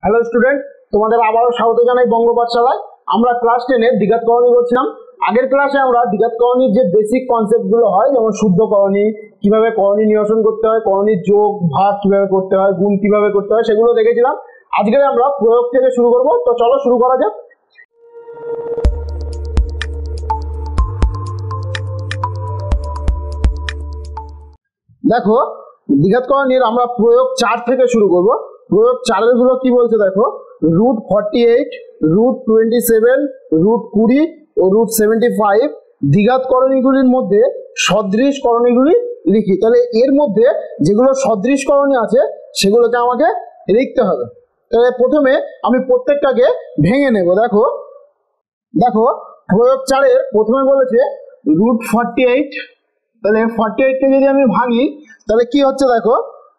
Hello student, তোমাদের আবারও স্বাগত জানাই বঙ্গ পাঠশালায়। আমরা ক্লাস 10 এর দ্বিঘাত করণী করছিলাম। আগের ক্লাসে আমরা দ্বিঘাত করণীর যে বেসিক কনসেপ্ট গুলো হয়, যেমন শুদ্ধ করণী, কিভাবে করণী নিরসন করতে হয়, করণীর যোগ ভাগ কিভাবে করতে হয়, গুণ কিভাবে করতে হয়, সেগুলো দেখেছিলাম। আজকে আমরা প্রয়োগ থেকে শুরু করব। তো চলো শুরু করা যাক। দেখো, দ্বিঘাত করণীর আমরা প্রয়োগ 4 থেকে শুরু করব। প্রয়োগ 4 এর গুলো কি বলছে দেখো, √48, √27, √20 ও √75 দ্বিঘাত করণীগুলির মধ্যে সদৃশ করণীগুলি লিখি। তাহলে এর মধ্যে যেগুলো সদৃশ করণী আছে সেগুলোকে আমাকে লিখতে হবে। তাহলে প্রথমে আমি প্রত্যেকটাকে ভেঙে নেব। দেখো দেখো প্রয়োগ 4 এর প্রথমে বলেছে √48। তাহলে 48 কে যদি আমি ভাঙি তাহলে কি হচ্ছে দেখো,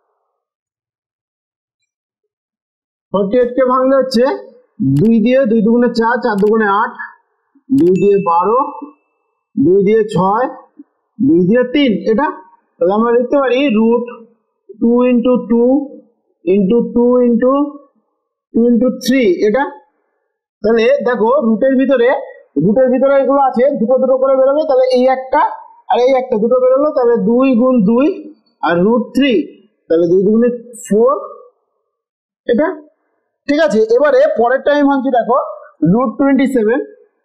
48 কে ভাঙলে হচ্ছে 2 দিয়ে 2 দুগুণে 4, 4 দুগুণে 8, 2 দিয়ে 12, 2 দিয়ে 6, 2 দিয়ে 3। এটা তাহলে আমরা লিখতে পারি √2 × 2 × 2 × 2 × 3। এটা তাহলে দেখো রুটের ভিতরে এগুলো আছে, দুটো দুটো করে বেরোবে। তাহলে এই একটা আর এই একটা দুটো বেরোলো, তাহলে 2 × 2 আর √3, তাহলে 2 দুগুণে 4। এটা ঠিক আছে। এবারে পরের টাইম ভাঙছি। দেখো √27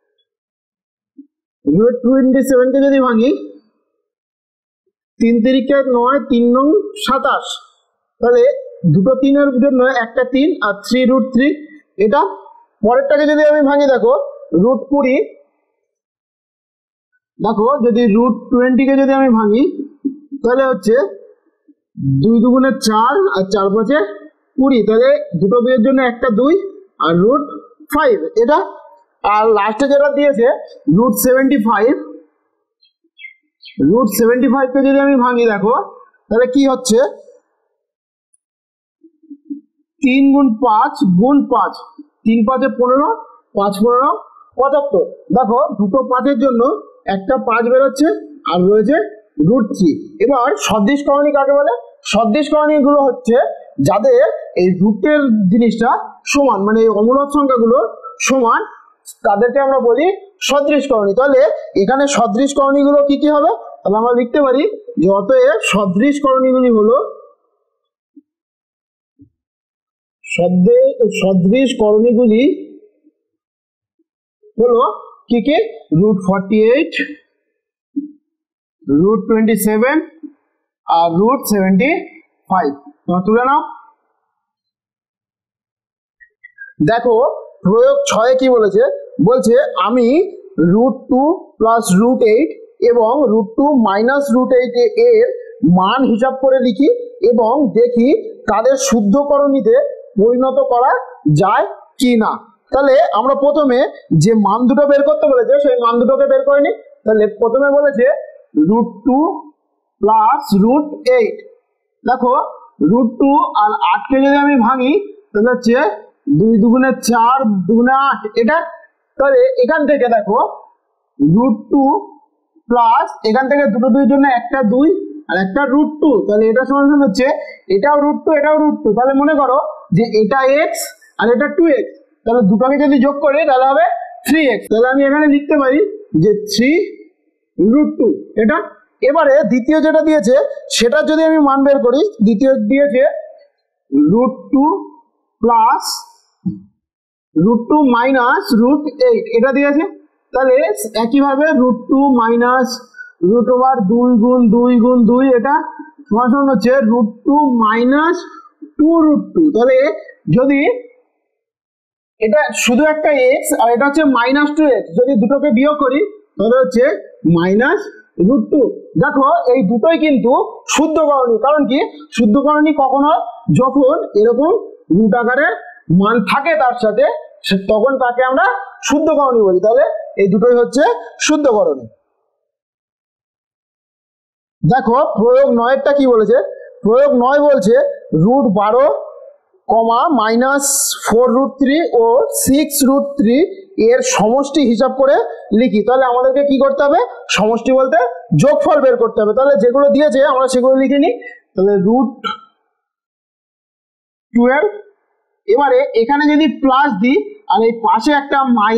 কে যদি ভাঙি 3 তিরিকে 9, 3 নং 27। তাহলে দুটো 3 এর জন্য একটা 3 আর 3√3। এটা পরেরটাকে যদি আমি ভাঙি দেখো √20। দেখো যদি √20 কে যদি আমি ভাঙি তাহলে হচ্ছে 2 দুগুণে 4 আর 4 5 20। তাহলে দুটো বিয়ের জন্য একটা 2 আর √5। এটা আর লাস্টে যেটা দিয়েছে √75 কে যদি আমি ভাঙি দেখো তাহলে কি হচ্ছে 3 × 5 × 5, 3 5 15, 5 15 75। দেখো দুটো 5 এর জন্য একটা 5 বেরোচ্ছে আর রয়েছে √3। এবার সদৃশ করণী কাকে বলে? সদৃশ করণী গুলো হচ্ছে যাদের এই রুটের জিনিসটা সমান, মানে এই অমূলক সংখ্যাগুলো সমান, তাদেরকে আমরা বলি সদৃশ করণী। তাহলে এখানে সদৃশ করণী গুলো কি কি হবে? তাহলে আমরা লিখতে পারি যে অতএব সদৃশ করণীগুলি হলো সদৃশ করণীগুলি হলো কি কি? √48, √27 আর √75। তোমরা তুলে নাও। দেখো প্রয়োগ 6 কি বলেছে, বলছে আমি √2 + √8 এবং √2 - √8 এর মান হিসাব করে লিখি এবং দেখি তাদের শুদ্ধ করণীতে পরিণত করা যায় কি না। তাহলে আমরা প্রথমে যে মান দুটো বের করতে বলেছে সেই মান দুটোকে বের করে নিই। তাহলে প্রথমে বলেছে √2 + √8। দেখো √2 আর 8 কে যদি আমি ভাঙি তাহলে হচ্ছে 2 দুগুণে 4, 2 দুগুণে 8। এটা তাহলে এখান থেকে দেখো √2 প্লাস এখান থেকে দুটো 2 এর জন্য একটা 2 আর একটা √2। তাহলে এটা সমান হচ্ছে এটাও √2 এটাও √2। তাহলে মনে করো যে এটা x আর এটা 2x। তাহলে দুটোকে যদি যোগ করি তাহলে হবে 3x। তাহলে আমি এখানে লিখতে পারি যে 3√2। এটা এবারে দ্বিতীয় যেটা দিয়েছে সেটা যদি আমি মান বের করি, দ্বিতীয় দিয়েছে √2 প্লাস √2 মাইনাস √8। এটা দিয়েছে। তাহলে একইভাবে √2 মাইনাস √2 2 × 2 এটা সমান হচ্ছে √2 মাইনাস 2√2। তাহলে যদি এটা শুধু একটা x আর এটা হচ্ছে -2x, যদি দুটোকে বিয়োগ করি তাহলে হচ্ছে -√2। দেখো এই দুটোই কিন্তু শুদ্ধ করণী। কারণ কি শুদ্ধ করণী কখন হয়? যখন এরকম রুট আকারের মান থাকে তার সাথে, তখন তাকে আমরা শুদ্ধ করণী বলি। তাহলে এই দুটোই হচ্ছে শুদ্ধ করণী। দেখো প্রয়োগ 9টা কি বলেছে? প্রয়োগ 9 বলছে √12, -4√3 ও 6√3 এর সমষ্টি হিসাব করে লিখি। তাহলে আমাদেরকে কি করতে হবে? সমষ্টি বলতে যোগফল বের করতে হবে। তাহলে যেগুলো দিয়েছে আমরা সেগুলো লিখে নিই। তাহলে √12 এবারে এখানে যদি প্লাস দিই আর এই পাশে একটা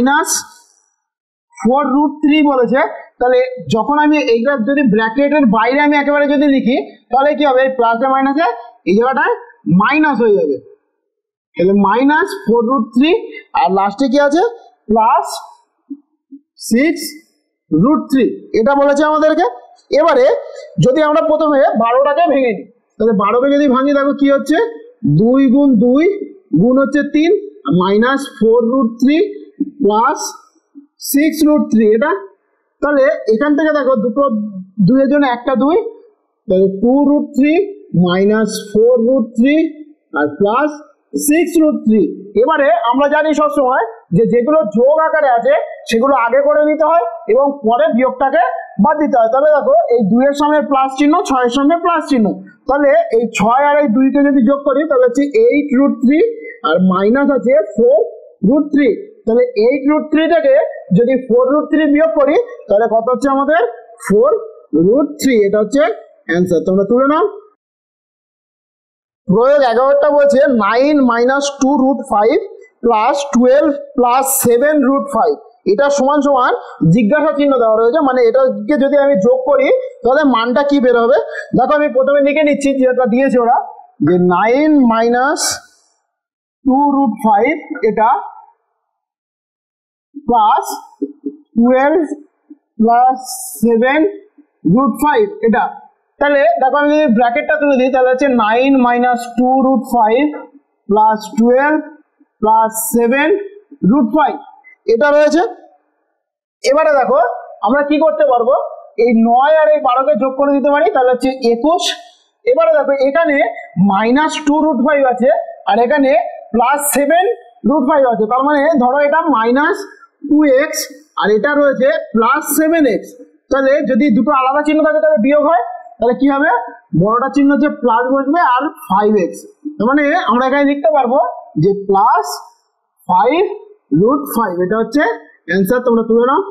-4√3 বলেছে, তাহলে যখন আমি এইটা যদি ব্র্যাকেটের বাইরে আমি একেবারে যদি লিখি তাহলে কি হবে, এই প্লাসে মাইনাসে এই জায়গাটায় মাইনাস হয়ে যাবে, তাহলে -4√3 আর লাস্টে কি আছে +6√3 এটা বলেছে আমাদেরকে। এবারে যদি আমরা প্রথমে 12টাকে ভেঙে নিই, তাহলে 12কে যদি ভাঙি দেখো কি হচ্ছে, 2 গুণ 2 গুণ হচ্ছে 3 -4√3 +6√3 এটা, তাহলে এখান থেকে দেখো দুটো 2 এর জন্য একটা 2, তাহলে 2√3 -4√3 আর +6√3। এবারে আমরা জানি সবসময় যে যেগুলো যোগ আকারে আছে সেগুলো আগে করে নিতে হয় এবং পরে বিয়োগটাকে বাদ দিতে হয়। তাহলে দেখো এই 2 এর সামনে প্লাস চিহ্ন, 6 এর সামনে প্লাস চিহ্ন, তাহলে এই 6 আর এই 2 কে যদি যোগ করি তাহলে হচ্ছে 8√3 আর মাইনাস আছে 4√3, তাহলে 8√3 থেকে যদি 4√3 বিয়োগ করি তাহলে কত হচ্ছে আমাদের 4√3, এটা হচ্ছে অ্যান্সার। তোমরা তুলে নাও। প্রয়োগ 11টা বলছে 9 - 2√5 +12 +7√5 এটা সমান সমান জিজ্ঞাসা চিহ্ন দেওয়া রয়েছে, মানে এটাকে যদি আমি যোগ করি তাহলে মানটা কি বের হবে। দেখো আমি প্রথমে লিখে নিচ্ছি যেটা দিয়েছে ওরা, যে 9 - 2√5 এটা +12 +7√5 এটা, তাহলে দেখো আমি যদি ব্র্যাকেটটা তুলে দিই তাহলে হচ্ছে 9 - 2√5 +12 +7√5 এটা রয়েছে। এবারে দেখো আমরা কি করতে পারবো, এই 9 আর এই 12কে যোগ করে দিতে পারি, তাহলে হচ্ছে 21। এবারে দেখো এখানে -2√5 আছে আর এখানে +7√5 আছে, তার মানে ধরো এটা -2x আর এটা রয়েছে +7x, তাহলে যদি দুটো আলাদা চিহ্ন থাকে তাহলে বিয়োগ হয়, তাহলে কি হবে, বড়টা চিহ্ন হচ্ছে প্লাস বসবে আর 5x, মানে আমরা এখানে লিখতে পারবো যে +5√5 এটা হচ্ছে অ্যান্সার। তোমরা তুলে নাও।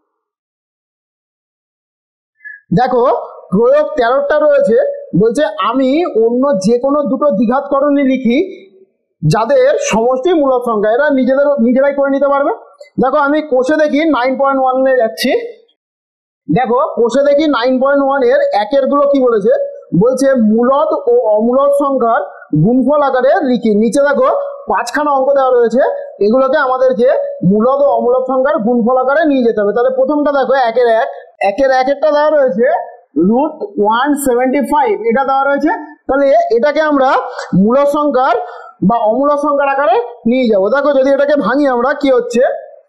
দেখো প্রয়োগ 13টা রয়েছে, বলছে আমি অন্য যে কোনো দুটো দ্বিঘাতকরণী লিখি যাদের সমষ্টি মূলদ সংখ্যা, এরা নিজেরাই করে নিতে পারবে। দেখো আমি কোষে দেখি 9.1 এ যাচ্ছি, দেখো কোষে দেখি 9.1 এর একের গুলো কি বলেছে, বলছে মূলদ ও অমূলদ সংখ্যার গুণফল আকারে লিখি। নিচে দেখো 5খানা অঙ্ক দেওয়া রয়েছে, এগুলোকে আমাদেরকে মূলদ ও অমূলদ সংখ্যার গুণফল আকারে নিয়ে যেতে হবে। তাহলে প্রথমটা দেখো একের একেরটা দেওয়া রয়েছে √175 এটা দেওয়া রয়েছে, তাহলে এটাকে আমরা মূলদ সংখ্যার বা অমূলদ সংখ্যার আকারে নিয়ে যাব। দেখো যদি এটাকে ভাঙি আমরা কি হচ্ছে,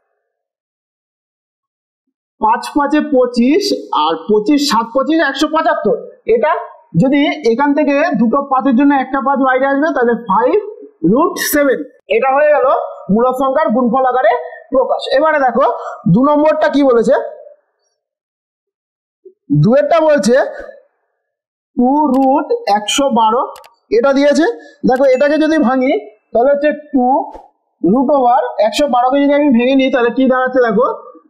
5 × 5 = 25 আর 25 7 25 175, এটা যদি এখান থেকে দুটো 5-এর জন্য একটা 5 বাইরে আসবে তাহলে 5√7 এটা হয়ে গেল মূলদ সংখ্যার গুণফল আকারে প্রকাশ। এবারে দেখো 2 নম্বরটা কি বলেছে, 2 এরটা বলছে 2√112 এটা দিয়েছে। দেখো এটাকে যদি ভাঙি তাহলে হচ্ছে 2√112কে যদি আমি ভেঙে নিই তাহলে কি দাঁড়াচ্ছে, দেখো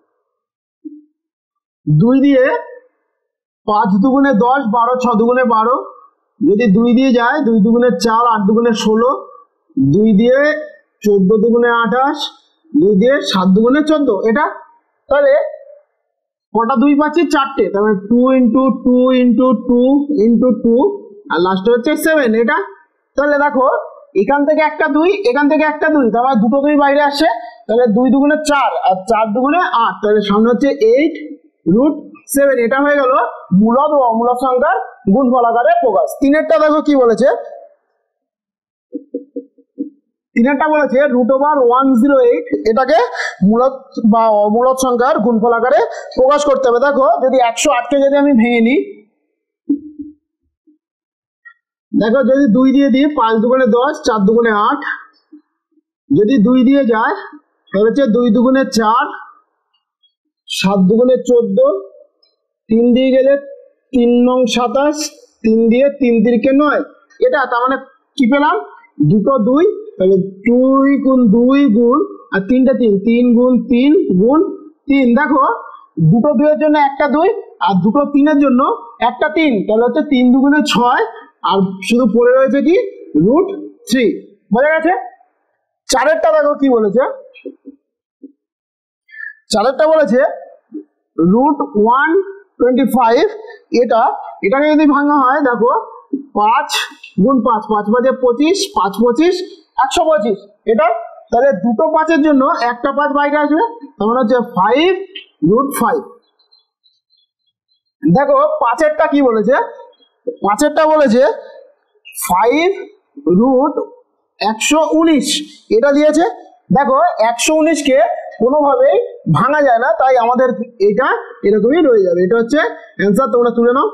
2 দিয়ে 5 দুগুণে 10 12 6 দুগুণে 12, যদি 2 দিয়ে যায় 2 দুগুণে 4 8 দুগুণে 16, 2 দিয়ে 14 দুগুণে 28, 2 দিয়ে 7 দুগুণে 14 এটা, তাহলে কটা 2 পাচ্ছি 4টে, তাহলে 2 × 2 × 2 × 2 আর লাস্টে হচ্ছে 7 এটা। তাহলে দেখো এখান থেকে একটা 2 এখান থেকে একটা 2, তার মানে দুটো 2 বাইরে আসে, তাহলে 2 দুগুণে 4 আর 4 দুগুণে 8, তাহলে সামনে হচ্ছে 8√7 এটা হয়ে গেল মূলদ ও অমূলদ সংখ্যার গুণফল আকারে প্রকাশ। 3এরটা দেখো কি বলেছে, 3এরটা বলেছে √108 এটাকে মূলদ বা অমূলদ সংখ্যার গুণফল আকারে প্রকাশ করতে হবে। দেখো যদি 108কে যদি আমি ভেঙে নিই, দেখো যদি 2 দিয়ে দিই 5 দুগুণে 10 4 দুগুণে 8, যদি 2 দিয়ে যায় তাহলে হচ্ছে 2 দুগুণে 4 7 দুগুণে 14, 3 দিয়ে গেলে 3 নং 27, 3 দিয়ে 3 তিরিকে 9 এটা, তার মানে কি পেলাম, দুটো 2, তাহলে 2 গুণ 2 গুণ আর 3টা 3, 3 গুণ 3 গুণ 3, দেখো দুটো 2 এর জন্য একটা 2 আর দুটো 3 এর জন্য একটা 3, তাহলে হচ্ছে 3 দুগুণে 6 আর শুধু পড়ে রয়েছে কি √3, বোঝা গেছে। চারেরটা দেখো কি বলেছে, চারেরটা বলেছে √125, এটাকে যদি ভাঙা হয় দেখো 5 গুণ 5, 5 5 25, 5 25 125, এটা তাহলে দুটো 5-এর জন্য একটা 5 বাইরে আসবে, তার হচ্ছে 5√5। দেখো পাঁচেরটা কি বলেছে, পাঁচেরটা বলেছে 5√119, এটা দিয়েছে। দেখো 119কে কোনোভাবেই ভাঙা যায় না, তাই আমাদের এটা এরকমই রয়ে যাবে, এটা হচ্ছে অ্যান্সার, তোমরা তুলে নাও।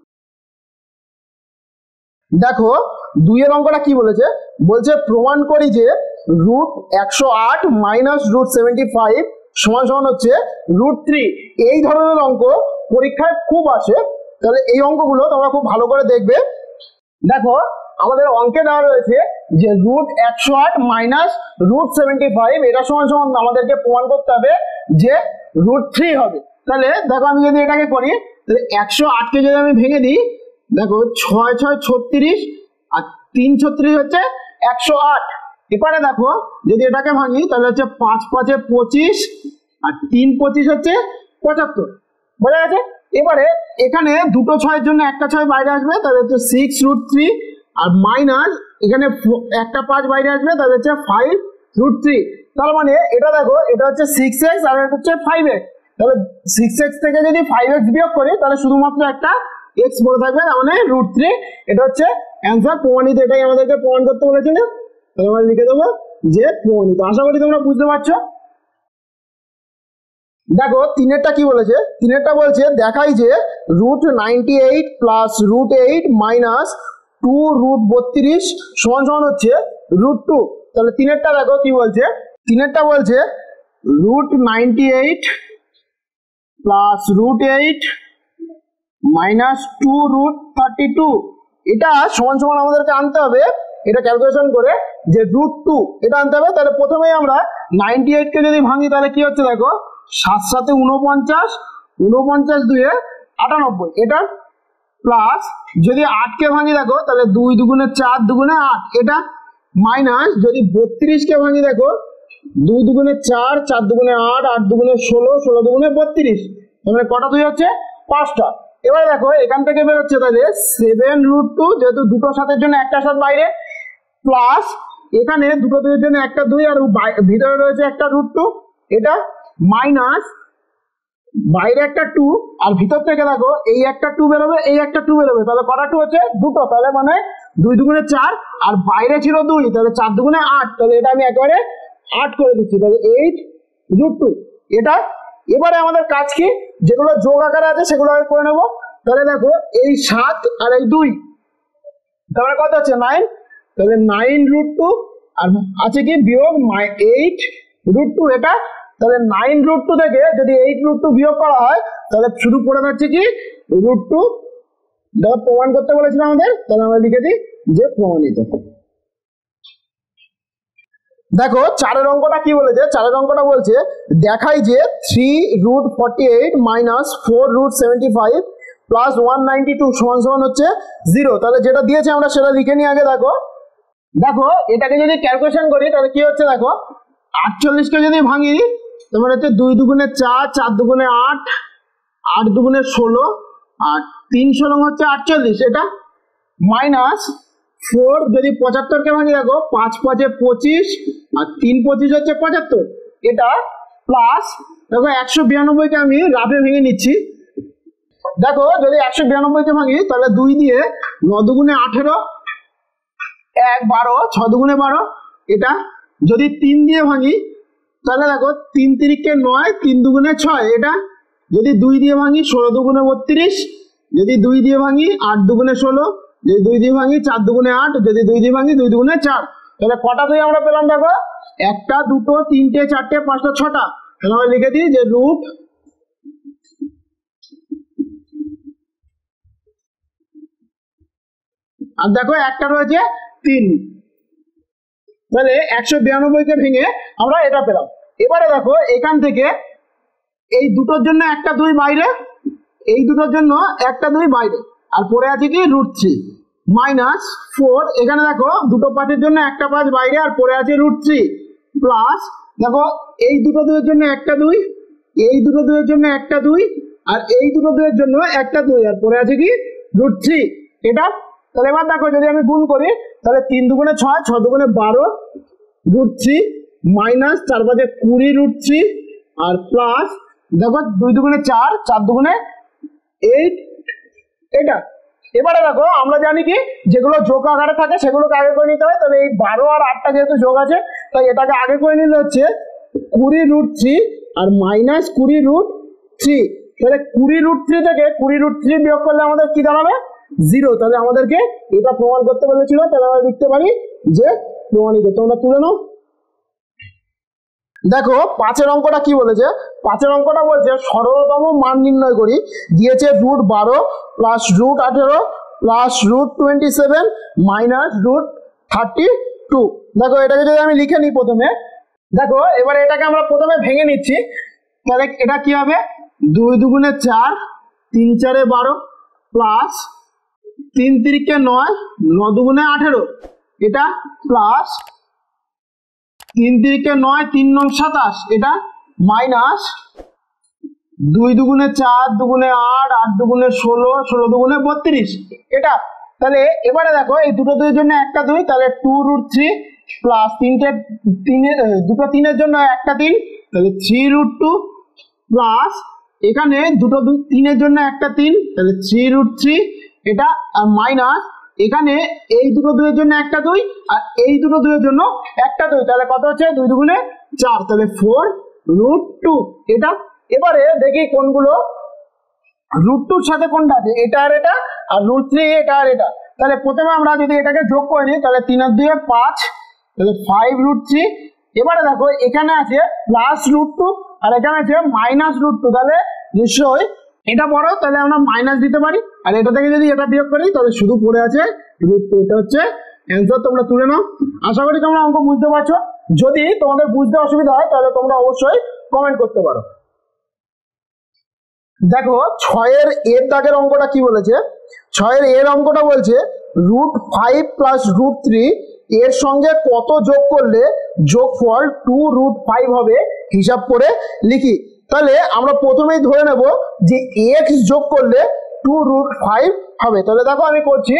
দেখো 2-এর অঙ্কটা কি বলেছে, বলছে প্রমাণ করি যে √108 মাইনাস √75 সমান সমান হচ্ছে √3। এই ধরনের অঙ্ক পরীক্ষায় খুব আসে, তাহলে এই অঙ্কগুলো তোমরা খুব ভালো করে দেখবে। দেখো আমাদের অঙ্কে দেওয়া রয়েছে যে √108 মাইনাস √75 এটা সমান সমান আমাদেরকে প্রমাণ করতে হবে যে √3 হবে। তাহলে দেখো আমি যদি এটাকে করি, তাহলে 108কে যদি আমি ভেঙে দিই, দেখো 6 6 36 আর 3 36 হচ্ছে 108। এবারে দেখো যদি এটাকে ভাঙি, তাহলে হচ্ছে 5 5 25 আর 3 25 হচ্ছে 75, বোঝা গেছে। এবারে এখানে দুটো 6-এর জন্য একটা 6 বাইরে আসবে, তাহলে হচ্ছে 6√3, আর মাইনাস এখানে একটা 5 বাইরে আসবে, তাহলে হচ্ছে 5√3। তার মানে এটা দেখো এটা হচ্ছে 6x আর এটা হচ্ছে 5x, তাহলে 6x থেকে যদি 5x বিয়োগ করি তাহলে শুধুমাত্র একটা x পড়ে থাকবে, তার মানে √3। এটা হচ্ছে অ্যান্সার, প্রমাণিত। এটাই আমাদেরকে প্রমাণ করতে বলেছিল, তাহলে আমরা লিখে দেবো যে প্রমাণিত। আশা করি তোমরা বুঝতে পারছো। দেখো 3-এরটা কি বলেছে, 3-এরটা বলছে দেখাই যে √98 প্লাস √8 মাইনাস 2√32 সমান সমান হচ্ছে √2। তাহলে 3-এরটা দেখো কি বলছে, 3-এরটা বলছে √98 প্লাস √8 মাইনাস 2√32, এটা সমান সমান আমাদেরকে আনতে হবে, এটা ক্যালকুলেশন করে যে √2 এটা আনতে হবে। তাহলে প্রথমেই আমরা 98কে যদি ভাঙি তাহলে কি হচ্ছে দেখো 7 7 49, 49 2 98, এটা প্লাস যদি 8কে ভাঙি দেখো তাহলে 2 2 4 2 8, এটা মাইনাস যদি 32কে ভাঙি দেখো 2 2 4 4 2 8 8 2 16 16 2 32, তাহলে কটা 2 হচ্ছে 5টা। এবারে দেখো এখান থেকে বের হচ্ছে তাহলে 7√2, যেহেতু দুটো সাতের জন্য একটা সাত বাইরে, প্লাস এখানে দুটো 2-এর জন্য একটা 2 আর ভিতরে রয়েছে একটা √2, এটা মাইনাস বাইরে একটা 2 আর ভিতর থেকে দেখো এই একটা 2 বেরোবে, এই একটা 2 বেরোবে, তাহলে কটা 2 হচ্ছে দুটো, তাহলে মানে 2 2 4 আর বাইরে ছিল 2, তাহলে 4 2 8, তাহলে এটা আমি একেবারে 8 করে দিচ্ছি, তাহলে 8√2 এটা। এবারে আমাদের কাজ কি, যেগুলো যোগ আকারে আছে সেগুলো আগে করে নেবো। তাহলে দেখো এই 7 আর এই 2, তাহলে কত হচ্ছে 9, তাহলে 9√2 আর আছে কি বিয়োগ 8√2, এটা তাহলে 9√2 থেকে যদি 8√2 বিয়োগ করা হয় তাহলে শুধু পড়ে যাচ্ছে কি √2। দেখো প্রমাণ করতে বলেছিল আমাদের, তাহলে আমরা লিখে দিই যে প্রমাণিত। দেখো 4-এর অঙ্কটা কি বলেছে, 4-এর অঙ্কটা বলছে দেখাই যে 3√48 মাইনাস 4√75 প্লাস 192 সমান সমান হচ্ছে 0। তাহলে যেটা দিয়েছে আমরা সেটা লিখে নিই আগে। দেখো দেখো এটাকে যদি ক্যালকুলেশন করি তাহলে কি হচ্ছে দেখো 48কে যদি ভাঙি তাহলে হচ্ছে 2 2 4 4 2 8 8 2 16 আর 3 16 হচ্ছে 48, এটা মাইনাস 4 যদি 75কে ভাঙি দেখো 5 5 25 আর 3 25 হচ্ছে 75, এটা প্লাস দেখো 192কে আমি রাফে ভেঙে নিচ্ছি। দেখো যদি 192কে ভাঙি তাহলে 2 দিয়ে 9 2 18 1 12 6 2 12, এটা যদি 3 দিয়ে ভাঙি তাহলে দেখো 3 3কে 9 3 2 6, এটা যদি 2 দিয়ে ভাঙি 16 2 32, যদি 2 দিয়ে ভাঙি 8 2 16, যদি 2 দিয়ে ভাঙি 4 2 8, যদি 2 দিয়ে ভাঙি 2 2 4, তাহলে কটা 2 আমরা পেলাম দেখো 1টা 2টো 3টে 4টে 5টা 6টা, তাহলে আমরা লিখে দিই যে রুট আর দেখো একটা রয়েছে 3, তাহলে 192কে ভেঙে আমরা এটা পেলাম। এবারে দেখো এখান থেকে এই দুটোর জন্য একটা 2 বাইরে, এই দুটোর জন্য একটা 2 বাইরে, আর পড়ে আছে কি √3, মাইনাস 4, এখানে দেখো দুটো পাঁচের জন্য একটা 5 বাইরে আর পড়ে আছে √3 প্লাস দেখো এই দুটো 2 এর জন্য একটা 2, এই দুটো 2 এর জন্য একটা 2 আর এই দুটো 2 এর জন্য একটা 2 আর পড়ে আছে কি √3 এটা। তাহলে এবার দেখো যদি আমি গুণ করি তাহলে 3 দুগুণে 6, 6 দুগুণে 12 √3 মাইনাস 4 5 20 √3 আর প্লাস দেখো 2 দুগুণে 4, 4 দুগুণে 8 এটা। এবারে দেখো আমরা জানি কি যেগুলো যোগ আকারে থাকে সেগুলোকে আগে করে নিতে হয়, তবে এই 12 আর 8টা যেহেতু যোগ আছে তাই এটাকে আগে করে নিলে হচ্ছে 20 √3 আর মাইনাস 20 √3। তাহলে 20 √3 থেকে 20 √3 বিয়োগ করলে আমাদের কি দাঁড়াবে 0। তাহলে আমাদেরকে এটা প্রমাণ করতে বলেছিল, তাহলে আমরা লিখতে পারি যে প্রমাণিত। তোমরা তুলে নাও। দেখো 5 এর অঙ্কটা কি বলেছে, 5 এর অঙ্কটা বলছে সরলতম মান নির্ণয় করি, দিয়েছে √12 প্লাস √18 প্লাস √27 মাইনাস √32। দেখো এটাকে যদি আমি লিখে নিই প্রথমে, দেখো এবারে এটাকে আমরা প্রথমে ভেঙে নিচ্ছি। তাহলে এটা কি হবে 2 দুগুণে 4, 3 4 12 প্লাস 3 3 9, 9 দুগুণে 18 এটা প্লাস 3 3 9, 3 9 27 এটা মাইনাস 2 দুগুণে 4, দুগুণে 8, 8 দুগুণে 16, 16 দুগুণে 32 এটা। তাহলে এবারে দেখো এই দুটো 2 এর জন্য একটা 2, তাহলে 2 √3 প্লাস দুটো 3 এর জন্য একটা 3, তাহলে 3 √2 প্লাস এখানে দুটো 3 এর জন্য একটা 3, তাহলে 3 √3 এটা আর মাইনাস এখানে এই দুটো 2 এর জন্য একটা 2 আর এই দুটো 2 এর জন্য একটা 2, তাহলে কত হচ্ছে 2 দুগুণে 4, তাহলে 4 √2 এটা। এবারে দেখি কোনগুলো √2 এর সাথে কোনটা আছে, এটা আর এটা আর √3 এটা আর এটা। তাহলে প্রথমে আমরা যদি এটাকে যোগ করে নিই তাহলে 3 আর 2 এ 5, তাহলে 5 √3। এবারে দেখো এখানে আছে প্লাস √2 আর এখানে আছে মাইনাস √2, তাহলে নিশ্চয়ই এটা বড়, তাহলে আমরা মাইনাস দিতে পারি। আর এটা থেকে যদি এটা বিয়োগ করি তাহলে শুধু পড়ে আছে √2। এটা হচ্ছে অ্যান্সার, তোমরা তুলে নাও। আশা করি তোমরা অঙ্ক বুঝতে পারছো। যদি তোমাদের বুঝতে অসুবিধা হয় তাহলে তোমরা অবশ্যই কমেন্ট করতে পারো। দেখো 6 এর এর দাগের অঙ্কটা কি বলেছে, 6 এর এর অঙ্কটা বলছে √5 প্লাস √3 এর সঙ্গে কত যোগ করলে যোগফল 2√5 হবে হিসাব করে লিখি। তাহলে আমরা প্রথমেই ধরে নেব যে x যোগ করলে 2√5 হবে। তাহলে দেখো আমি করছি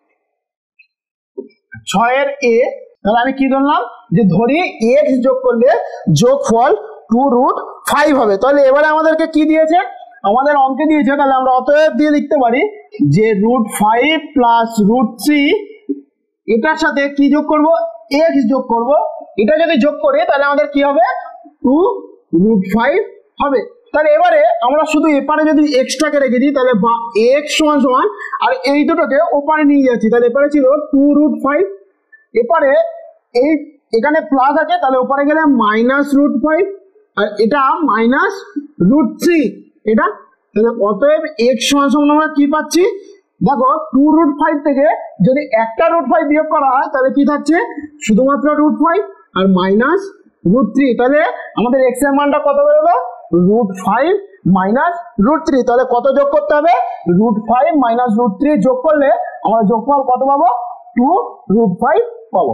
6 এর এ, তাহলে আমি কি ধরলাম যে ধরি x যোগ করলে যোগফল 2√5 হবে। তাহলে এবারে আমাদেরকে কি দিয়েছে, আমাদের অঙ্কে দিয়েছে, তাহলে আমরা অতএব দিয়ে লিখতে পারি যে √5 প্লাস √3 এটার সাথে কি যোগ করব x যোগ করব। এটা যদি যোগ করি তাহলে আমাদের কি হবে 2√5 হবে। তাহলে এবারে আমরা শুধু এপারে যদি এক্সট্রাকে রেখে দিই তাহলে x সমান সমান আর এই দুটোকে ওপারে নিয়ে যাচ্ছি, তাহলে এপারে ছিল 2√5, এপারে এই এখানে প্লাস আছে তাহলে ওপারে গেলে মাইনাস √5 আর এটা মাইনাস √3 এটা। তাহলে অতএব x সমান সমান আমরা কি পাচ্ছি, দেখো 2√5 থেকে যদি একটা √5 বিয়োগ করা হয় তাহলে কি থাকছে শুধুমাত্র √5 আর মাইনাস √3। তাহলে আমাদের x এর মানটা কত বেরোলো √5 মাইনাস √3। তাহলে কত যোগ করতে হবে √5 মাইনাস √3 যোগ করলে আমরা যোগফল কত পাবো 2√5 পাবো।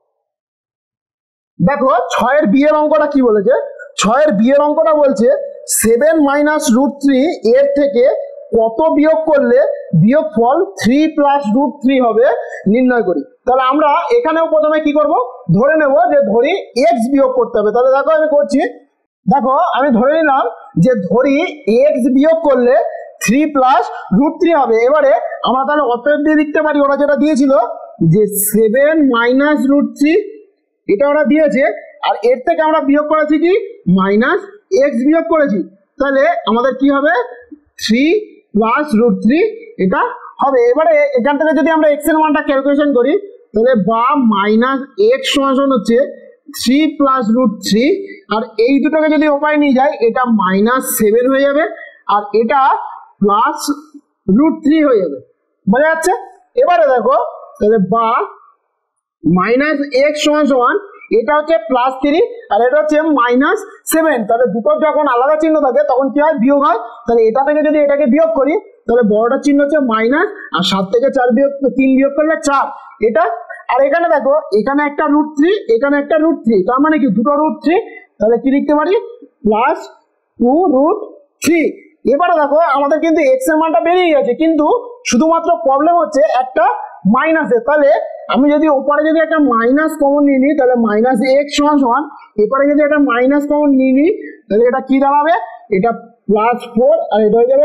দেখো 6 এর বি এর অঙ্কটা কি বলেছে, 6 এর বি এর অঙ্কটা বলছে 7 মাইনাস √3 এর থেকে কত বিয়োগ করলে বিয়োগফল 3 প্লাস √3 হবে নির্ণয় করি। তাহলে আমরা এখানেও প্রথমে কি করব, ধরে নেব যে ধরি x বিয়োগ করতে হবে। তাহলে দেখো আমি করছি, দেখো আমি ধরে নিলাম যে ধরি x বিয়োগ করলে 3 প্লাস √3 হবে। এবারে আমরা তাহলে অতএব দিয়ে লিখতে পারি ওরা যেটা দিয়েছিল যে 7 মাইনাস √3 এটা ওরা দিয়েছে আর এর থেকে আমরা বিয়োগ করেছি কি মাইনাস x বিয়োগ করেছি। তাহলে আমাদের কি হবে 3 প্লাস √3 এটা হবে। এবারে এখান থেকে যদি আমরা x এর মানটা ক্যালকুলেশন করি তাহলে বা মাইনাস x সমান হচ্ছে 3 প্লাস √3 আর এই দুটোকে যদি ওপারে নিয়ে যায় এটা মাইনাস 7 হয়ে যাবে আর এটা প্লাস √3 হয়ে যাবে, বোঝা যাচ্ছে। এবারে দেখো তাহলে বা মাইনাস x সমান সমান এটা হচ্ছে প্লাস 3 আর এটা হচ্ছে মাইনাস 7। তাহলে দুটো যখন আলাদা চিহ্ন থাকে তখন কি হয় বিয়োগ হয়। তাহলে এটা থেকে যদি এটাকে বিয়োগ করি তাহলে বড়টার চিহ্ন হচ্ছে মাইনাস, আর 7 থেকে 3 বিয়োগ করলে 4 এটা। আর এখানে দেখো এখানে একটা √3, এখানে একটা √3, তার মানে কি দুটো √3, তাহলে কি লিখতে পারি প্লাস 2√3। এবারে দেখো আমাদের কিন্তু x এর মানটা বেরিয়ে গেছে, কিন্তু শুধুমাত্র প্রবলেম হচ্ছে একটা মাইনাসের। তাহলে আমি যদি ওপরে যদি একটা মাইনাস কমন নিয়ে নিই, তাহলে মাইনাস এক্স সমান সমান, এপারে যদি একটা মাইনাস কমন নিয়ে নিই, তাহলে এটা কি দাঁড়াবে, এটা +4 আর এটা হয়ে যাবে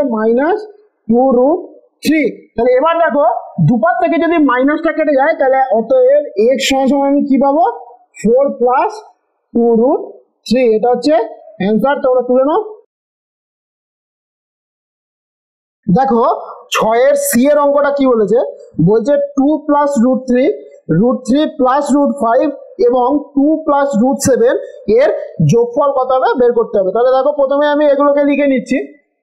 -2√3। তাহলে এবার দেখো দুপার থেকে যদি মাইনাসটা কেটে যায়, তাহলে অতএব x সমান সমান আমি কি পাবো 4 + 2√3। এটা হচ্ছে অ্যান্সার, তোমরা তুলে নাও। দেখো 6 এর সি এর অঙ্কটা কি বলেছে, বলছে 2 + √3, √3 + √5 এবং 2 + √7 এর যোগফল কত হবে বের করতে হবে। তাহলে দেখো প্রথমে আমি এগুলোকে লিখে নিচ্ছি।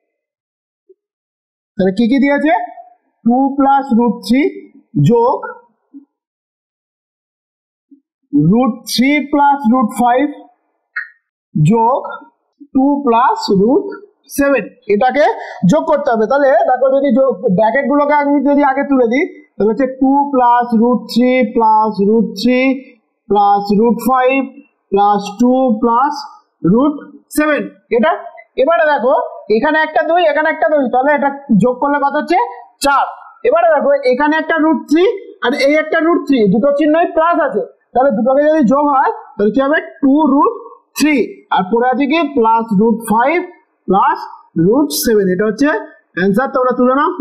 তাহলে কি কি দিয়েছে, 2 + √3 যোগ √3 + √5 যোগ 2 + √7, এটাকে যোগ করতে হবে। তাহলে দেখো যদি ব্র্যাকেট গুলোকে আমি যদি আগে তুলে দিই, তাহলে হচ্ছে 2 + √3 + √3 + √5 + 2 + √7 এটা। এবারে দেখো এখানে একটা 2, এখানে একটা 2, তাহলে এটা যোগ করলে কত হচ্ছে 4। এবারে দেখো এখানে একটা √3 আর এই একটা √3, দুটো চিহ্নই প্লাস আছে, তাহলে দুটোকে যদি যোগ হয় তাহলে কি হবে 2√3, আর পরে আছে কি +√5 +√7, এটা হচ্ছে অ্যান্সার, তোমরা তুলে নাও।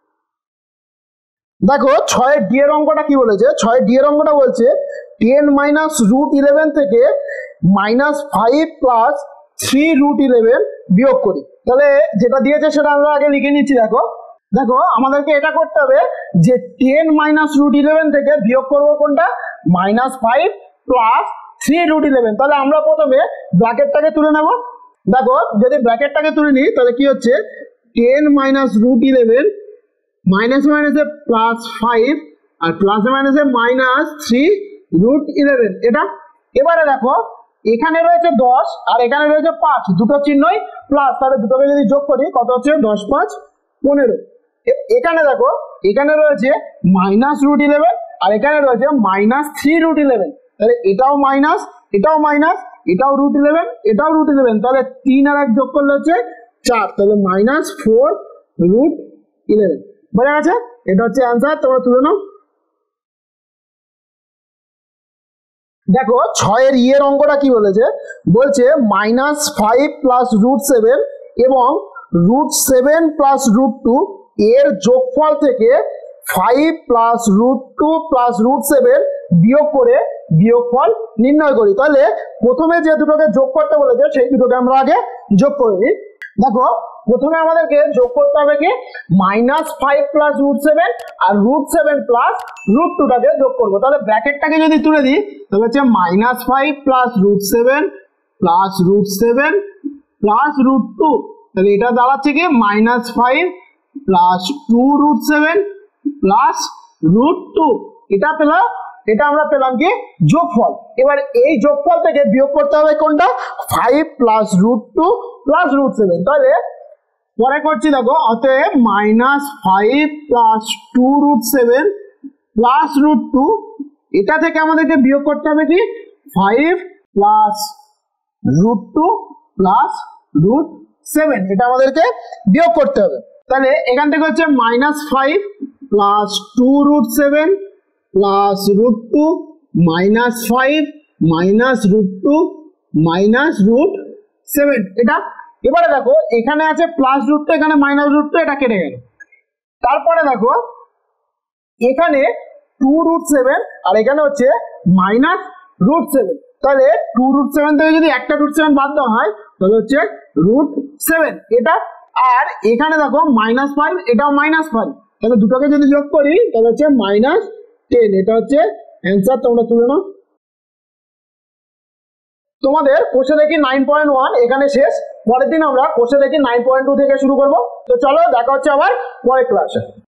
দেখো 6 এর ডি এর অঙ্কটা কি বলেছে, 6 এর ডি এর অঙ্কটা বলছে 10 - √11 থেকে -5 + 3√11 বিয়োগ করি। তাহলে যেটা দিয়েছে সেটা আমরা আগে লিখে নিচ্ছি। দেখো দেখো আমাদেরকে এটা করতে হবে যে 10 - √11 থেকে বিয়োগ করবো কোনটা, -5 + 3√11। তাহলে আমরা প্রথমে ব্র্যাকেটটাকে তুলে নেব। দেখো যদি ব্র্যাকেটটাকে তুলে নিই, তাহলে কি হচ্ছে 10 - √11, মাইনাস মাইনাসে +5 আর প্লাসে মাইনাসে -3√11 এটা। এবারে দেখো এখানে রয়েছে 10 আর এখানে রয়েছে 5, দুটো চিহ্নই প্লাস, তাহলে দুটোকে যদি যোগ করি কত হচ্ছে 10 + 5 = 15। এখানে দেখো এখানে রয়েছে -√11 আর এখানে রয়েছে -3√11, তাহলে এটাও মাইনাস, এটাও মাইনাস, এটাও √11, এটাও √11, তাহলে 3 আর 1 যোগ করলে হচ্ছে 4, তাহলে -4√11। বোঝা গেছে, এটা হচ্ছে অ্যান্সার, তোমরা তুলে নাও। দেখো 6 এর ই এর অঙ্কটা কি বলেছে, বলছে -5 + √7 এবং √7 + √2 এর যোগফল থেকে 5 + √2 + √7 বিয়োগ করে বিয়োগফল নির্ণয় করি। তাহলে প্রথমে যে দুটোকে যোগ করতে বলেছে সেই দুটোকে আমরা আগে যোগ করে নিই। দেখো প্রথমে আমাদেরকে যোগ করতে হবে কি -5 + √7 আর √7 + √2টাকে যোগ করবো। তাহলে ব্র্যাকেটটাকে যদি তুলে দিই, তাহলে হচ্ছে -5 + √7 + √7 + √2, তাহলে এটা দাঁড়াচ্ছে কি -5 + 2√7 + √2, এটা পেলাম। এটা আমরা পেলাম কি যোগফল। এবার এই যোগফল থেকে বিয়োগ করতে হবে কোনটা, 5 + √2 + √7। তাহলে পরে করছি দেখো, অতএব -5 + 2√7 + √2, এটা থেকে আমাদেরকে বিয়োগ করতে হবে কি 5 + √2 + √7, এটা আমাদেরকে বিয়োগ করতে হবে। তাহলে এখান থেকে হচ্ছে -5 + 2√7 + √2 -5 -√2 -√7 এটা। এবারে দেখো এখানে আছে +√2, এখানে -√2, এটা কেটে গেল। তারপরে দেখো এখানে 2√7 আর এখানে হচ্ছে -√7, তাহলে 2√7 থেকে যদি একটা √7 বাদ দেওয়া হয় তাহলে হচ্ছে √7 এটা। আর এখানে দেখো -5, এটাও -5, তাহলে দুটোকে যদি যোগ করি তাহলে হচ্ছে -10, এটা হচ্ছে অ্যান্সার, তোমরা তুলে নাও। তোমাদের কোষে দেখি 9.1 এখানে শেষ। পরের দিন আমরা কোষে দেখি 9.2 থেকে শুরু করব। তো চলো দেখা হচ্ছে আবার পরের ক্লাসে।